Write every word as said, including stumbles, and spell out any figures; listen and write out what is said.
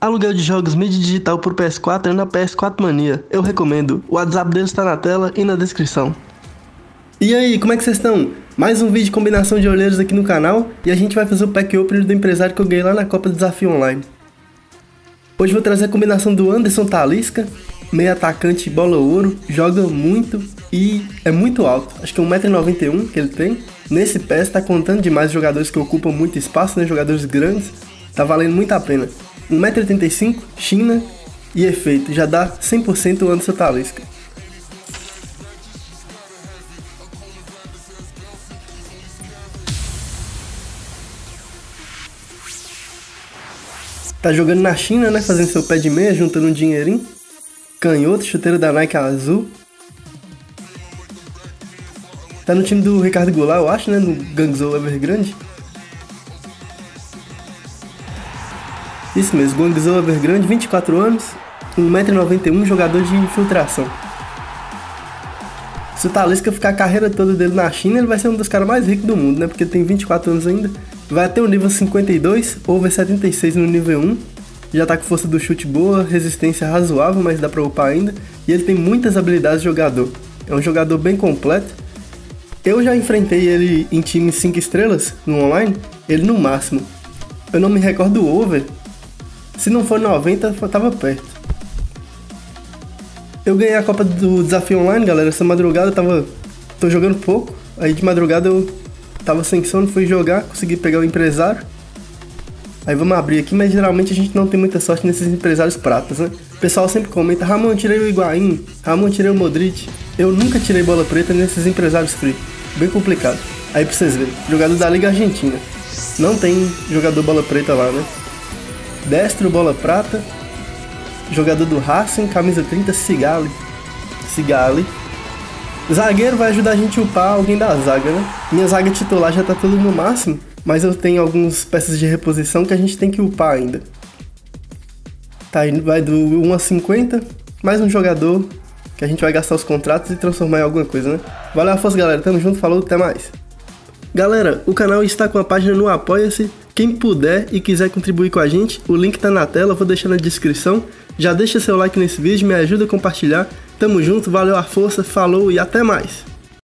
Aluguel de jogos mídia digital por P S quatro é na P S quatro Mania. Eu recomendo. O WhatsApp deles está na tela e na descrição. E aí, como é que vocês estão? Mais um vídeo de combinação de olheiros aqui no canal e a gente vai fazer o pack opener do empresário que eu ganhei lá na Copa do Desafio Online. Hoje vou trazer a combinação do Anderson Talisca, meio atacante bola ouro, joga muito e é muito alto. Acho que é um metro e noventa e um que ele tem. Nesse P E S tá contando demais jogadores que ocupam muito espaço, né? Jogadores grandes, tá valendo muito a pena. um metro e oitenta e cinco, China e efeito, já dá cem por cento o Anderson Talisca. Tá jogando na China, né? Fazendo seu pé de meia, juntando um dinheirinho. Canhoto, chuteiro da Nike azul. Tá no time do Ricardo Goulart, eu acho, né? No Guangzhou Evergrande. Isso mesmo, Guangzhou Evergrande, vinte e quatro anos, um metro e noventa e um, jogador de infiltração. Se o Talisca ficar a carreira toda dele na China, ele vai ser um dos caras mais ricos do mundo, né? Porque ele tem vinte e quatro anos ainda. Vai até o nível cinquenta e dois, over setenta e seis no nível um. Já tá com força do chute boa, resistência razoável, mas dá pra upar ainda. E ele tem muitas habilidades de jogador. É um jogador bem completo. Eu já enfrentei ele em time cinco estrelas, no online, ele no máximo. Eu não me recordo do over. Se não for noventa, tava perto. Eu ganhei a Copa do Desafio Online, galera, essa madrugada eu tava... tô jogando pouco. Aí de madrugada eu tava sem sono, fui jogar, consegui pegar o empresário. Aí vamos abrir aqui, mas geralmente a gente não tem muita sorte nesses empresários pratas, né? O pessoal sempre comenta, Ramon, tirei o Higuaín, Ramon, tirei o Modric. Eu nunca tirei bola preta nesses empresários free. Bem complicado. Aí pra vocês verem, jogador da Liga Argentina. Não tem jogador bola preta lá, né? Destro, bola prata. Jogador do Racing, camisa trinta, Sigali. Sigali. Zagueiro vai ajudar a gente a upar alguém da zaga, né? Minha zaga titular já tá tudo no máximo, mas eu tenho algumas peças de reposição que a gente tem que upar ainda. Tá, aí vai do um a cinquenta, mais um jogador que a gente vai gastar os contratos e transformar em alguma coisa, né? Valeu a força, galera. Tamo junto, falou, até mais. Galera, o canal está com a página no Apoia-se. Quem puder e quiser contribuir com a gente, o link tá na tela, vou deixar na descrição. Já deixa seu like nesse vídeo, me ajuda a compartilhar. Tamo junto, valeu a força, falou e até mais!